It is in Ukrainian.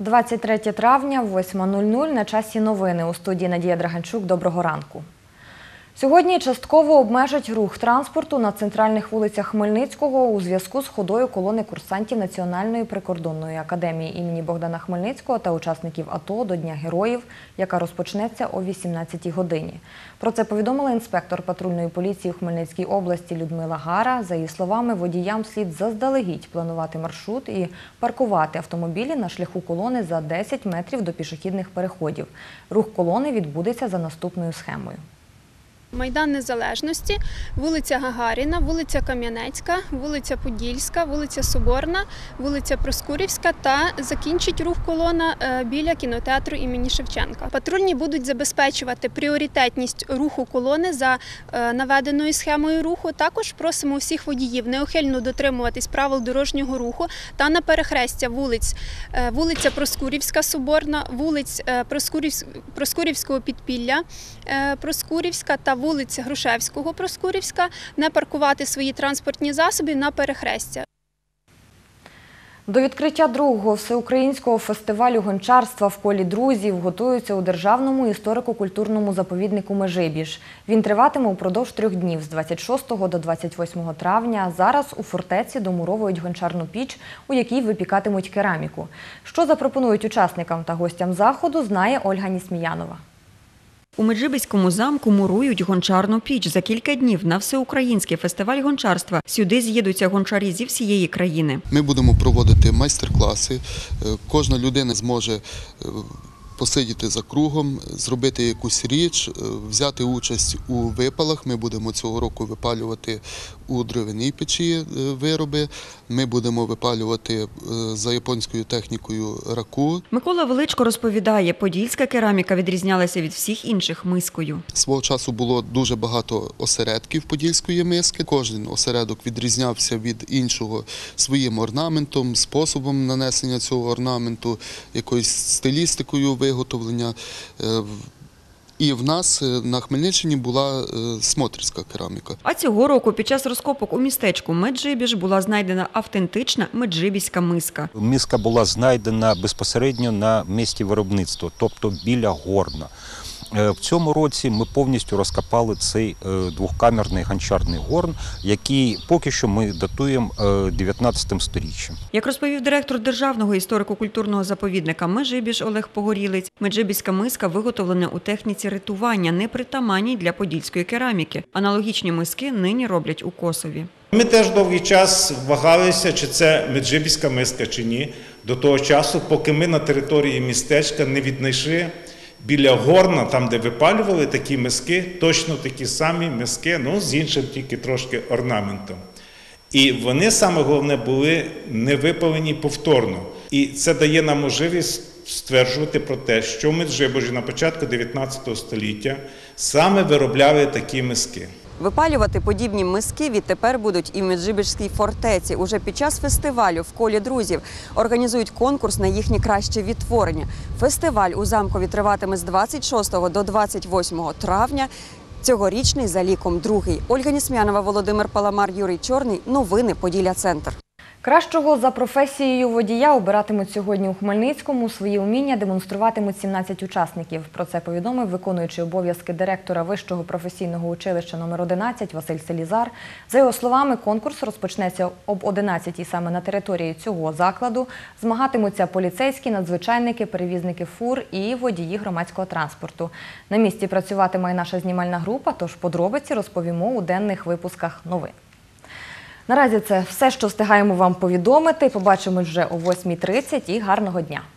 23 травня, 8:00, на часі новини. У студії Надія Драганчук. Доброго ранку. Сьогодні частково обмежать рух транспорту на центральних вулицях Хмельницького у зв'язку з ходою колони курсантів Національної прикордонної академії імені Богдана Хмельницького та учасників АТО до Дня Героїв, яка розпочнеться о 18-й годині. Про це повідомила інспектор патрульної поліції у Хмельницькій області Людмила Гара. За її словами, водіям слід заздалегідь планувати маршрут і паркувати автомобілі на шляху колони за 10 метрів до пішохідних переходів. Рух колони відбудеться за наступною схемою. Майдан Незалежності, вулиця Гагаріна, вулиця Кам'янецька, вулиця Подільська, вулиця Соборна, вулиця Проскурівська та закінчить рух колона біля кінотеатру імені Шевченка. Патрульні будуть забезпечувати пріоритетність руху колони за наведеною схемою руху. Також просимо усіх водіїв неухильно дотримуватись правил дорожнього руху та на перехрестя вулиця Проскурівська, Соборна, вулиць Проскурівського підпілля, Проскурівська та вулиця Грушевського, Проскурівська, не паркувати свої транспортні засоби на перехрестя. До відкриття другого всеукраїнського фестивалю гончарства в колі друзів готуються у Державному історико-культурному заповіднику Межибіж. Він триватиме упродовж 3 днів з 26 до 28 травня. Зараз у фортеці домуровують гончарну піч, у якій випікатимуть кераміку. Що запропонують учасникам та гостям заходу, знає Ольга Нісміянова. У Меджибіському замку мурують гончарну піч. За кілька днів на всеукраїнський фестиваль гончарства сюди з'їдуться гончарі зі всієї країни. Ми будемо проводити майстер-класи. Кожна людина зможе посидіти за кругом, зробити якусь річ, взяти участь у випалах. Ми будемо цього року випалювати у дерев'яній печі вироби. Ми будемо випалювати за японською технікою раку. Микола Величко розповідає, подільська кераміка відрізнялася від всіх інших мискою. Свого часу було дуже багато осередків подільської миски. Кожен осередок відрізнявся від іншого своїм орнаментом, способом нанесення цього орнаменту, якоюсь стилістикою виготовлення. І в нас на Хмельниччині була смотрівська кераміка. А цього року під час розкопок у містечку Меджибіж була знайдена автентична меджибіська миска. Миска була знайдена безпосередньо на місці виробництва, тобто біля горна. В цьому році ми повністю розкопали цей двокамерний гончарний горн, який поки що ми датуємо 19 сторіччям. Як розповів директор Державного історико-культурного заповідника Межибіж Олег Погорілець, меджибіська миска виготовлена у техніці ритування, непритаманній для подільської кераміки. Аналогічні миски нині роблять у Косові. Ми теж довгий час вагалися, чи це меджибіська миска, чи ні, до того часу, поки ми на території містечка не віднайшли біля горна, там, де випалювали такі миски, точно такі самі миски, з іншим тільки трошки орнаментом. І вони, саме головне, були не випалені повторно. І це дає нам можливість стверджувати про те, що в Меджибіжі на початку 19 століття саме виробляли такі миски. Випалювати подібні миски відтепер будуть і в Меджибіжській фортеці. Уже під час фестивалю в колі друзів організують конкурс на їхнє краще відтворення. Фестиваль у замкові триватиме з 26 до 28 травня. Цьогорічний за ліком другий. Ольга Нісміянова, Володимир Паламар, Юрій Чорний. Новини Поділля-Центр. Кращого за професією водія обиратимуть сьогодні у Хмельницькому. Свої уміння демонструватимуть 17 учасників. Про це повідомив виконуючий обов'язки директора Вищого професійного училища номер 11 Василь Селізар. За його словами, конкурс розпочнеться об 11-й саме на території цього закладу. Змагатимуться поліцейські, надзвичайники, перевізники фур і водії громадського транспорту. На місці працюватиме і наша знімальна група, тож подробиці розповімо у денних випусках новин. Наразі це все, що встигаємо вам повідомити. Побачимось вже о 8:30 і гарного дня!